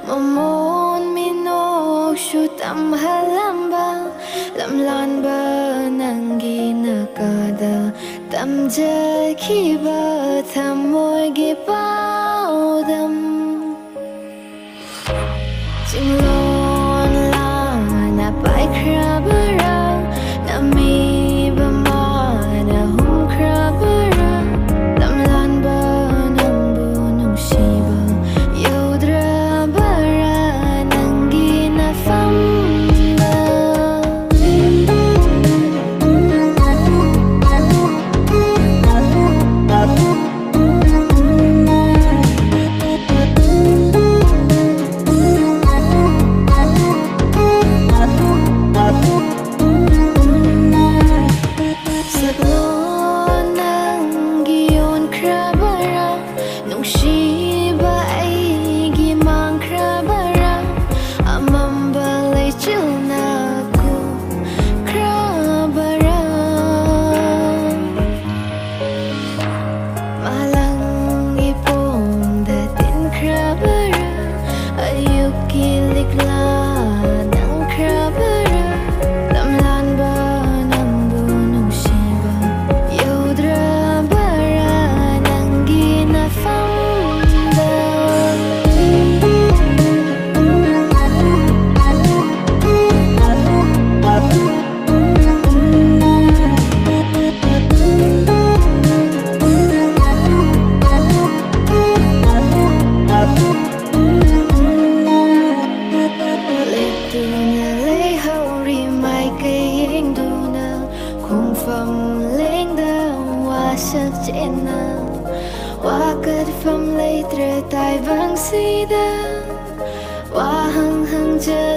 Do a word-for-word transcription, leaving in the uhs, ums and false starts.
Momon mino shutam halamba lam lan ba nangi nakada tam jaki ba thamoy gi paudam jinglon la na pai krabara na mi ba ma na hum krabara lam lan ba nang bu nung shiba yodra Wahang hang